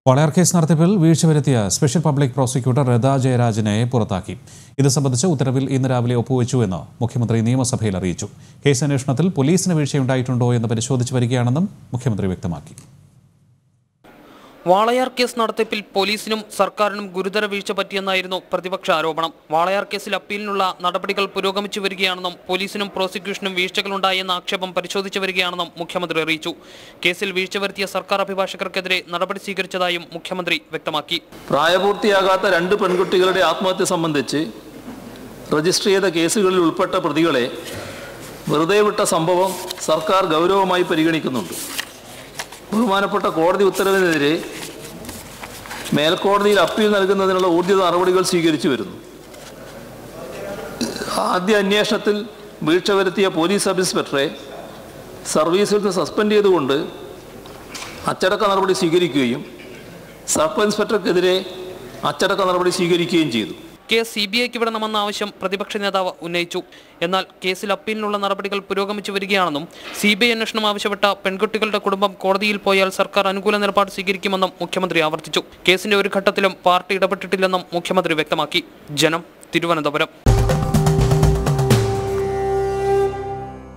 Walayar case നടത്തിപ്പിൽ വീഴ്ച വരുത്തിയ സ്പെഷ്യൽ പബ്ലിക് പ്രോസിക്യൂട്ടർ രത ജയരാജനെ പുറത്താക്കി. ഇത് സംബന്ധിച്ച് ഉത്തരവിൽ ഇന്ന് രാവിലെ ഒപ്പുവെച്ചുവെന്ന് മുഖ്യമന്ത്രി നിയമസഭയിൽ അറിയിച്ചു. കേസ് അന്വേഷണത്തിൽ പോലീസിന് വീഴ്ചയുണ്ടായിട്ടുണ്ടോ എന്ന് പരിശോധിച്ചു വരികയാണെന്നും മുഖ്യമന്ത്രി വ്യക്തമാക്കി. വാളയാർ കേസ് നടത്തിപ്പിൽ പോലീസിനും സർക്കാരിനും ഗുരുതര വീഴ്ച പറ്റിയെന്നായിരുന്നു പ്രതിപക്ഷ ആരോപണം. വാളയാർ കേസിൽ അപ്പീലിനുള്ള നടപടികൾ പുരോഗമിച്ചു വരികയാണെന്നും പോലീസിനും പ്രോസിക്യൂഷനും വീഴ്ചകളുണ്ടായെന്ന ആക്ഷേപം പരിശോധിച്ചു വരികയാണെന്നും മുഖ്യമന്ത്രി അറിയിച്ചു. കേസിൽ വീഴ്ച വരുത്തിയ സർക്കാർ അഭിഭാഷകർക്കെതിരെ നടപടി സ്വീകരിച്ചതായും മുഖ്യമന്ത്രി വ്യക്തമാക്കി. പ്രായപൂർത്തിയാകാത്ത 2 പെൺകുട്ടികളുടെ ആത്മഹത്യ സംബന്ധിച്ച് രജിസ്റ്റർ ചെയ്ത കേസുകളിൽ ഉൾപ്പെട്ട പ്രതികളെ വെറുതെ വിട്ട സംഭവം സർക്കാർ ഗൗരവമായി പരിഗണിക്കുന്നുണ്ട്. ബഹുമാനപ്പെട്ട കോടതി ഉത്തരവിനെതിരെ മേൽക്കോടതിയിൽ അപ്പീൽ നൽകുന്നതിനുള്ള ഊർജിത നടപടികൾ സ്വീകരിച്ചു വരുന്നു. ആദ്യ അന്വേഷണത്തിൽ വീഴ്ച വരുത്തിയ പോലീസ് സബ് ഇൻസ്പെക്ടറെ സർവീസിൽ നിന്ന് സസ്പെൻഡ് ചെയ്തുകൊണ്ട് അച്ചടക്ക നടപടി സ്വീകരിക്കുകയും സബ് ഇൻസ്പെക്ടർക്കെതിരെ അച്ചടക്ക നടപടി സ്വീകരിക്കുകയും ചെയ്തു. കേസ് CBIക്ക് വിടണമെന്ന ആവശ്യം പ്രതിപക്ഷ നേതാവ് ഉന്നയിച്ചു. എന്നാൽ കേസിൽ അപ്പീലിനുള്ള നടപടികൾ പുരോഗമിച്ചു വരികയാണെന്നും CBI അന്വേഷണം ആവശ്യപ്പെട്ട പെൺകുട്ടികളുടെ കുടുംബം കോടതിയിൽ പോയാൽ സർക്കാർ അനുകൂല നിലപാട് സ്വീകരിക്കുമെന്നും മുഖ്യമന്ത്രി ആവർത്തിച്ചു. കേസിന്റെ ഒരു ഘട്ടത്തിലും പാർട്ടി ഇടപെട്ടിട്ടില്ലെന്നും മുഖ്യമന്ത്രി വ്യക്തമാക്കി. ജനം, തിരുവനന്തപുരം.